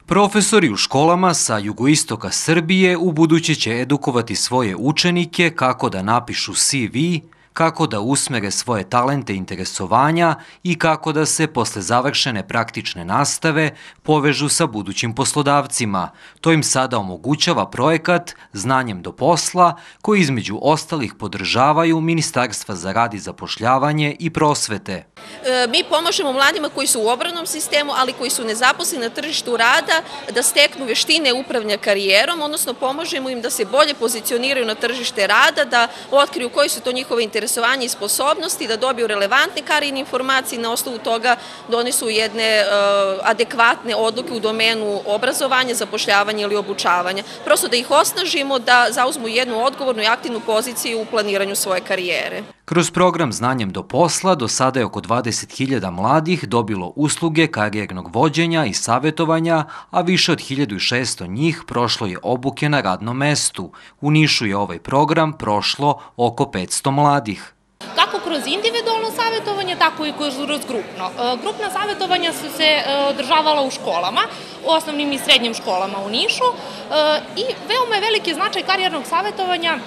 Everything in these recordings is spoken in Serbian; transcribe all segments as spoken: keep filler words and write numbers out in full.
Profesori u školama sa jugoistoka Srbije ubuduće će edukovati svoje učenike kako da napišu C V, kako da usmere svoje talente i interesovanja i kako da se posle završene praktične nastave povežu sa budućim poslodavcima. To im sada omogućava projekat Znanjem do posla, koji između ostalih podržavaju Ministarstva za rad i zapošljavanje i prosvete. Mi pomažemo mladima koji su u obrazovnom sistemu, ali koji su nezaposleni na tržištu rada, da steknu veštine upravljanja karijerom, odnosno pomažemo im da se bolje pozicioniraju na tržište rada, da otkriju koji su to njihove interesovanja i sposobnosti, da dobiju relevantne karijerne informacije i na osnovu toga donesu jedne adekvatne odluke u domenu obrazovanja, zapošljavanja ili obučavanja. Prosto da ih osnažimo da zauzmu jednu odgovornu i aktivnu poziciju u planiranju svoje karijere. Kroz program Znanjem do posla do sada je oko dvadeset hiljada mladih dobilo usluge karijernog vođenja i savjetovanja, a više od hiljadu šessto njih prošlo je obuke na radnom mestu. U Nišu je ovaj program prošlo oko petsto mladih. Kako kroz individualno savjetovanje, tako i kroz grupno. Grupna savjetovanja su se održavala u školama, u osnovnim i srednjim školama u Nišu i veoma je veliki značaj karijernog savjetovanja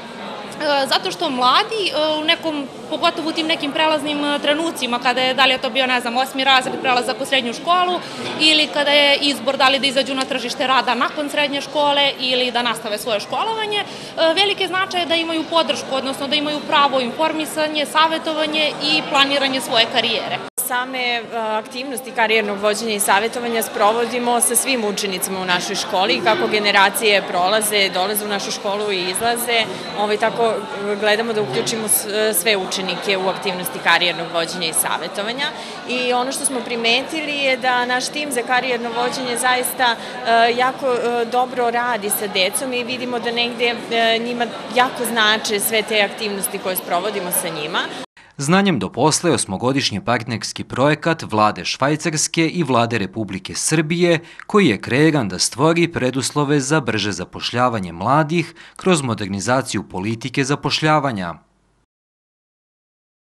zato što mladi u nekom, pogotovo u tim nekim prelaznim trenucima, kada je, da li je to bio, ne znam, osmi razred prelazak u srednju školu ili kada je izbor da li da izađu na tržište rada nakon srednje škole ili da nastave svoje školovanje, velike značaje da imaju podršku, odnosno da imaju pravo informisanje, savjetovanje i planiranje svoje karijere. Same aktivnosti karijernog vođenja i savjetovanja sprovodimo sa svim učenicima u našoj školi, kako generacije prolaze, dolaze u našu školu i izlaze, tako gledamo da uključimo sve učenike u aktivnosti karijernog vođenja i savjetovanja. I ono što smo primetili je da naš tim za karijerno vođenje zaista jako dobro radi sa decom i vidimo da negde njima jako znače sve te aktivnosti koje sprovodimo sa njima. Znanjem do posla je osmogodišnji partnerski projekat Vlade Švajcarske i Vlade Republike Srbije, koji je kreiran da stvori preduslove za brže zapošljavanje mladih kroz modernizaciju politike zapošljavanja.